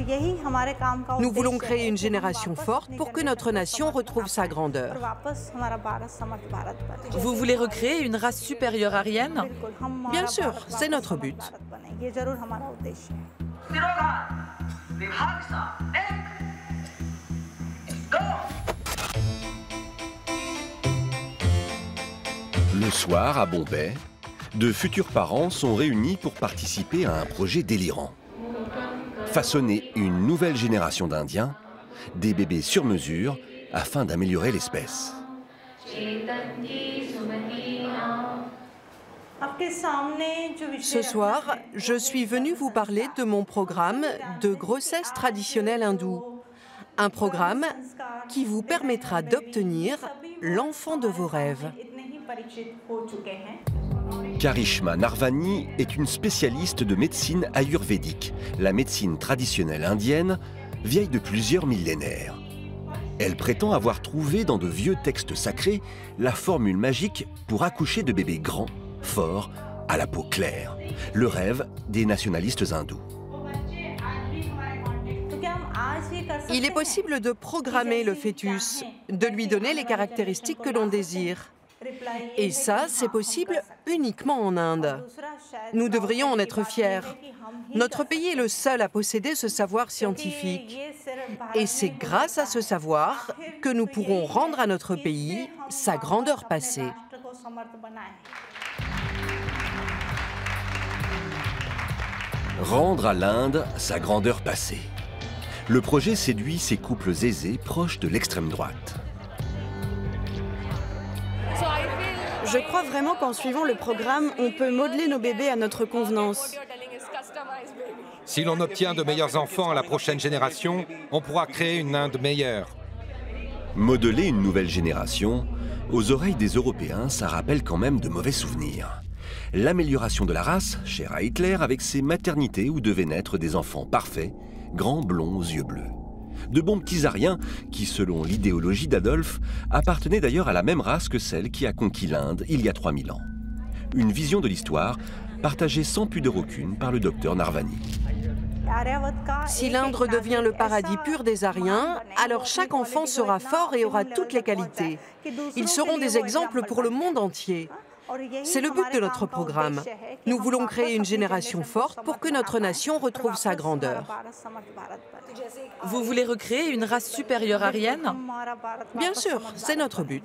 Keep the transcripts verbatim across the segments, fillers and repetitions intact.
Nous voulons créer une génération forte pour que notre nation retrouve sa grandeur. Vous voulez recréer une race supérieure aryenne? Bien sûr, c'est notre but. Le soir, à Bombay, de futurs parents sont réunis pour participer à un projet délirant. Façonner une nouvelle génération d'Indiens, des bébés sur mesure, afin d'améliorer l'espèce. Ce soir, je suis venue vous parler de mon programme de grossesse traditionnelle hindoue. Un programme qui vous permettra d'obtenir l'enfant de vos rêves. Karishma Narvani est une spécialiste de médecine ayurvédique, la médecine traditionnelle indienne, vieille de plusieurs millénaires. Elle prétend avoir trouvé dans de vieux textes sacrés la formule magique pour accoucher de bébés grands, forts, à la peau claire, le rêve des nationalistes hindous. Il est possible de programmer le fœtus, de lui donner les caractéristiques que l'on désire. Et ça, c'est possible uniquement en Inde. Nous devrions en être fiers. Notre pays est le seul à posséder ce savoir scientifique. Et c'est grâce à ce savoir que nous pourrons rendre à notre pays sa grandeur passée. Rendre à l'Inde sa grandeur passée. Le projet séduit ces couples aisés proches de l'extrême droite. Je crois vraiment qu'en suivant le programme, on peut modeler nos bébés à notre convenance. Si l'on obtient de meilleurs enfants à la prochaine génération, on pourra créer une Inde meilleure. Modeler une nouvelle génération, aux oreilles des Européens, ça rappelle quand même de mauvais souvenirs. L'amélioration de la race, chère à Hitler, avec ses maternités où devaient naître des enfants parfaits, grands blonds aux yeux bleus. De bons petits Aryens qui, selon l'idéologie d'Adolphe, appartenaient d'ailleurs à la même race que celle qui a conquis l'Inde il y a trois mille ans. Une vision de l'histoire partagée sans pudeur aucune par le docteur Narvani. Si l'Inde redevient le paradis pur des Aryens, alors chaque enfant sera fort et aura toutes les qualités. Ils seront des exemples pour le monde entier. C'est le but de notre programme. Nous voulons créer une génération forte pour que notre nation retrouve sa grandeur. Vous voulez recréer une race supérieure aryenne? Bien sûr, c'est notre but.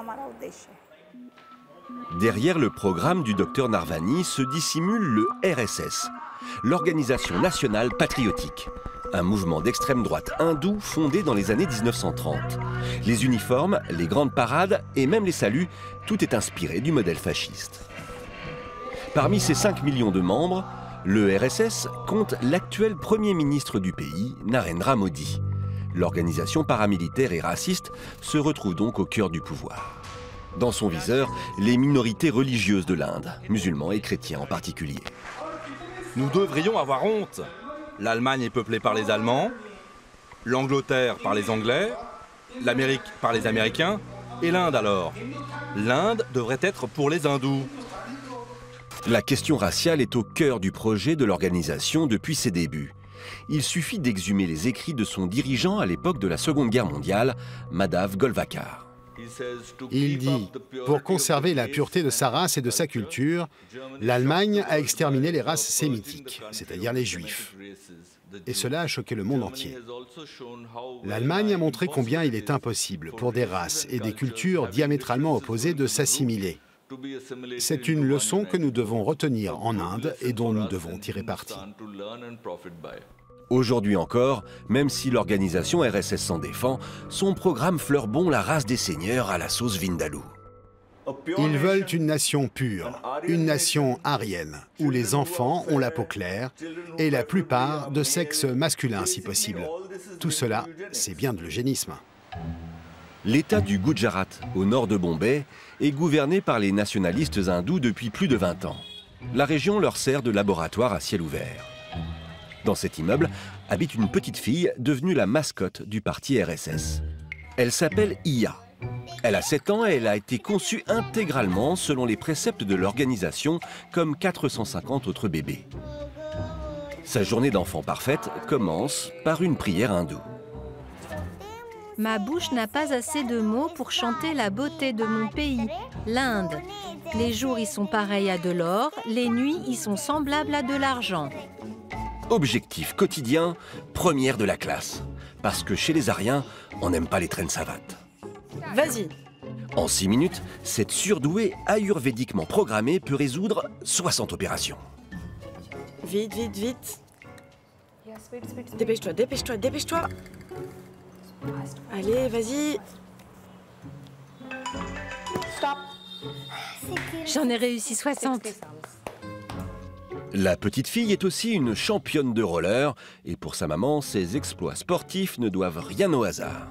Derrière le programme du docteur Narvani se dissimule le R S S, l'Organisation nationale patriotique, un mouvement d'extrême droite hindou fondé dans les années mille neuf cent trente. Les uniformes, les grandes parades et même les saluts, tout est inspiré du modèle fasciste. Parmi ses cinq millions de membres, le R S S compte l'actuel Premier ministre du pays, Narendra Modi. L'organisation paramilitaire et raciste se retrouve donc au cœur du pouvoir. Dans son viseur, les minorités religieuses de l'Inde, musulmans et chrétiens en particulier. Nous devrions avoir honte. L'Allemagne est peuplée par les Allemands, l'Angleterre par les Anglais, l'Amérique par les Américains, et l'Inde alors. L'Inde devrait être pour les hindous. La question raciale est au cœur du projet de l'organisation depuis ses débuts. Il suffit d'exhumer les écrits de son dirigeant à l'époque de la Seconde Guerre mondiale, Madhav Golvakar. Il dit, pour conserver la pureté de sa race et de sa culture, l'Allemagne a exterminé les races sémitiques, c'est-à-dire les Juifs. Et cela a choqué le monde entier. L'Allemagne a montré combien il est impossible pour des races et des cultures diamétralement opposées de s'assimiler. C'est une leçon que nous devons retenir en Inde et dont nous devons tirer parti. Aujourd'hui encore, même si l'organisation R S S s'en défend, son programme fleure bon la race des seigneurs à la sauce Vindaloo. Ils veulent une nation pure, une nation aryenne, où les enfants ont la peau claire et la plupart de sexe masculin si possible. Tout cela, c'est bien de l'eugénisme. L'État du Gujarat, au nord de Bombay, est gouverné par les nationalistes hindous depuis plus de vingt ans. La région leur sert de laboratoire à ciel ouvert. Dans cet immeuble habite une petite fille devenue la mascotte du parti R S S. Elle s'appelle Iya. Elle a sept ans et elle a été conçue intégralement selon les préceptes de l'organisation comme quatre cent cinquante autres bébés. Sa journée d'enfant parfaite commence par une prière hindoue. Ma bouche n'a pas assez de mots pour chanter la beauté de mon pays, l'Inde. Les jours y sont pareils à de l'or, les nuits y sont semblables à de l'argent. Objectif quotidien, première de la classe. Parce que chez les Aryens, on n'aime pas les traînes savates. Vas-y. En six minutes, cette surdouée ayurvédiquement programmée peut résoudre soixante opérations. Vite, vite, vite. Dépêche-toi, dépêche-toi, dépêche-toi. Allez, vas-y. J'en ai réussi soixante. La petite fille est aussi une championne de roller et pour sa maman, ses exploits sportifs ne doivent rien au hasard.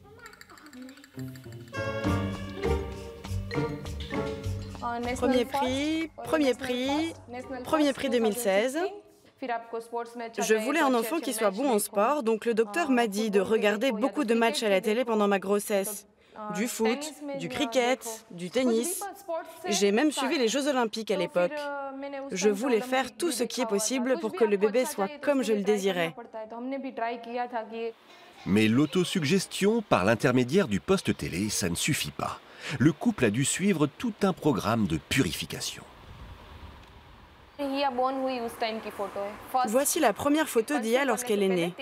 Premier prix, premier prix, premier prix deux mille seize. Je voulais un enfant qui soit bon en sport, donc le docteur m'a dit de regarder beaucoup de matchs à la télé pendant ma grossesse. Du foot, du cricket, du tennis. J'ai même suivi les Jeux Olympiques à l'époque. Je voulais faire tout ce qui est possible pour que le bébé soit comme je le désirais. Mais l'autosuggestion par l'intermédiaire du poste télé, ça ne suffit pas. Le couple a dû suivre tout un programme de purification. Voici la première photo d'Ia lorsqu'elle est née.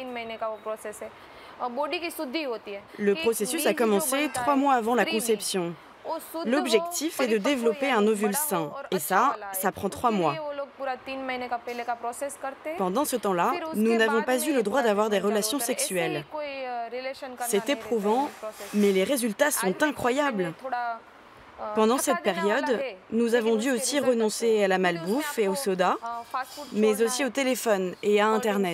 Le processus a commencé trois mois avant la conception. L'objectif est de développer un ovule sain. Et ça, ça prend trois mois. Pendant ce temps-là, nous n'avons pas eu le droit d'avoir des relations sexuelles. C'est éprouvant, mais les résultats sont incroyables. Pendant cette période, nous avons dû aussi renoncer à la malbouffe et au soda, mais aussi au téléphone et à Internet.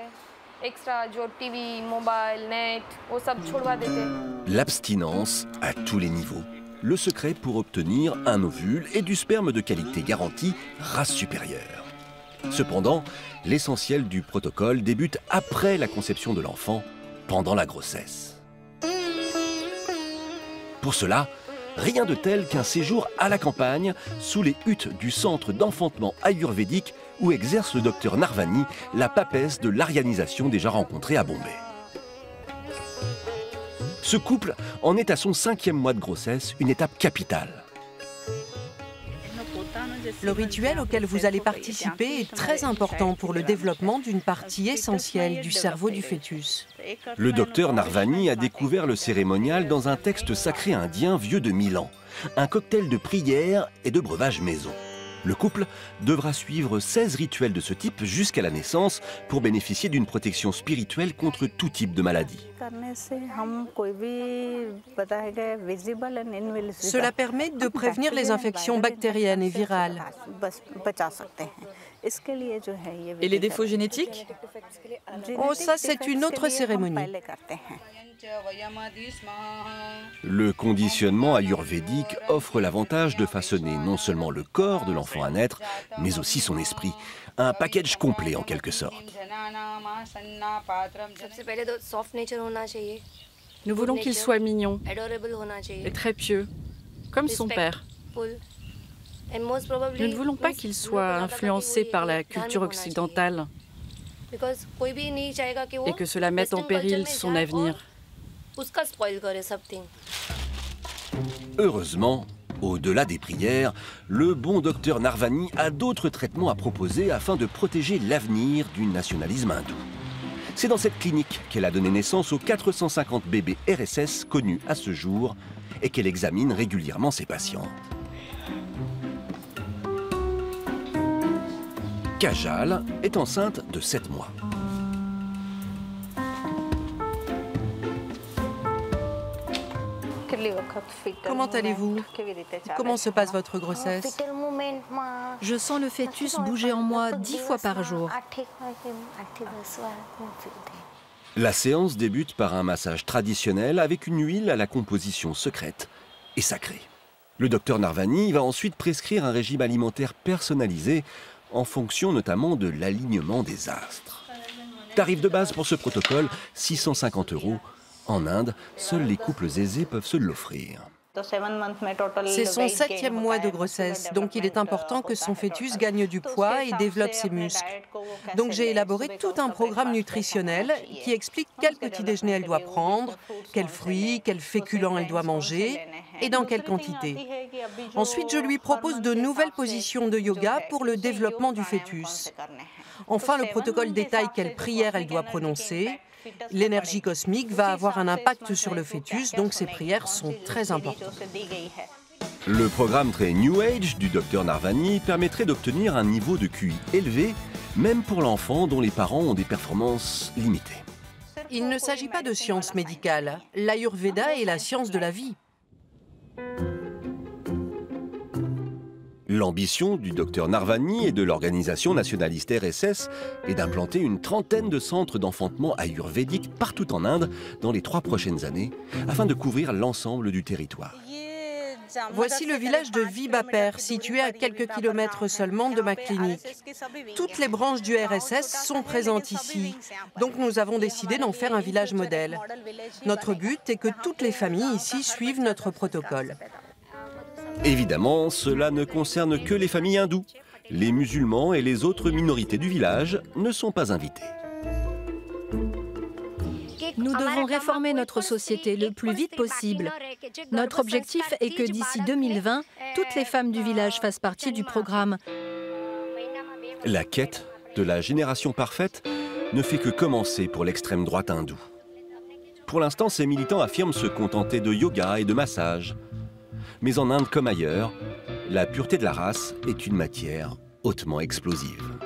L'abstinence à tous les niveaux. Le secret pour obtenir un ovule et du sperme de qualité garantie, race supérieure. Cependant, l'essentiel du protocole débute après la conception de l'enfant, pendant la grossesse. Pour cela, rien de tel qu'un séjour à la campagne, sous les huttes du centre d'enfantement ayurvédique où exerce le docteur Narvani, la papesse de l'aryanisation déjà rencontrée à Bombay. Ce couple en est à son cinquième mois de grossesse, une étape capitale. Le rituel auquel vous allez participer est très important pour le développement d'une partie essentielle du cerveau du fœtus. Le docteur Narvani a découvert le cérémonial dans un texte sacré indien vieux de mille ans, un cocktail de prières et de breuvages maison. Le couple devra suivre seize rituels de ce type jusqu'à la naissance pour bénéficier d'une protection spirituelle contre tout type de maladie. Cela permet de prévenir les infections bactériennes et virales. Et les défauts génétiques? Oh, ça, c'est une autre cérémonie. Le conditionnement ayurvédique offre l'avantage de façonner non seulement le corps de l'enfant à naître, mais aussi son esprit. Un package complet en quelque sorte. Nous voulons qu'il soit mignon et très pieux, comme son père. Nous ne voulons pas qu'il soit influencé par la culture occidentale et que cela mette en péril son avenir. Heureusement, au-delà des prières, le bon docteur Narvani a d'autres traitements à proposer afin de protéger l'avenir du nationalisme hindou. C'est dans cette clinique qu'elle a donné naissance aux quatre cent cinquante bébés R S S connus à ce jour et qu'elle examine régulièrement ses patientes. Kajal est enceinte de sept mois. Comment allez-vous? Comment se passe votre grossesse? Je sens le fœtus bouger en moi dix fois par jour. La séance débute par un massage traditionnel avec une huile à la composition secrète et sacrée. Le docteur Narvani va ensuite prescrire un régime alimentaire personnalisé en fonction notamment de l'alignement des astres. Tarif de base pour ce protocole, six cent cinquante euros. En Inde, seuls les couples aisés peuvent se l'offrir. C'est son septième mois de grossesse, donc il est important que son fœtus gagne du poids et développe ses muscles. Donc j'ai élaboré tout un programme nutritionnel qui explique quel petit déjeuner elle doit prendre, quels fruits, quels féculents elle doit manger et dans quelle quantité. Ensuite, je lui propose de nouvelles positions de yoga pour le développement du fœtus. Enfin, le protocole détaille quelles prières elle doit prononcer. L'énergie cosmique va avoir un impact sur le fœtus, donc ces prières sont très importantes. Le programme très New Age du docteur Narvani permettrait d'obtenir un niveau de Q I élevé, même pour l'enfant dont les parents ont des performances limitées. Il ne s'agit pas de science médicale. L'Ayurveda est la science de la vie. L'ambition du docteur Narvani et de l'organisation nationaliste R S S est d'implanter une trentaine de centres d'enfantement ayurvédique partout en Inde dans les trois prochaines années, afin de couvrir l'ensemble du territoire. Voici le village de Vibaper, situé à quelques kilomètres seulement de ma clinique. Toutes les branches du R S S sont présentes ici, donc nous avons décidé d'en faire un village modèle. Notre but est que toutes les familles ici suivent notre protocole. Évidemment, cela ne concerne que les familles hindoues. Les musulmans et les autres minorités du village ne sont pas invités. Nous devons réformer notre société le plus vite possible. Notre objectif est que d'ici deux mille vingt, toutes les femmes du village fassent partie du programme. La quête de la génération parfaite ne fait que commencer pour l'extrême droite hindoue. Pour l'instant, ces militants affirment se contenter de yoga et de massage. Mais en Inde comme ailleurs, la pureté de la race est une matière hautement explosive.